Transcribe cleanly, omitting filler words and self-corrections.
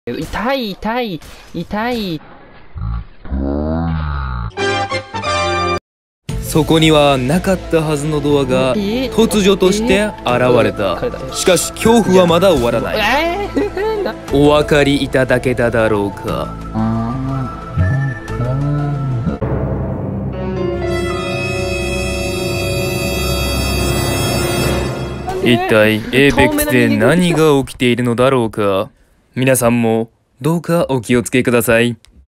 痛い痛い痛い。 そこにはなかったはずのドアが突如として現れた。しかし恐怖はまだ終わらない。お分かりいただけただろうか。一体エーペックスで何が起きているのだろうか。皆さんもどうかお気をつけください。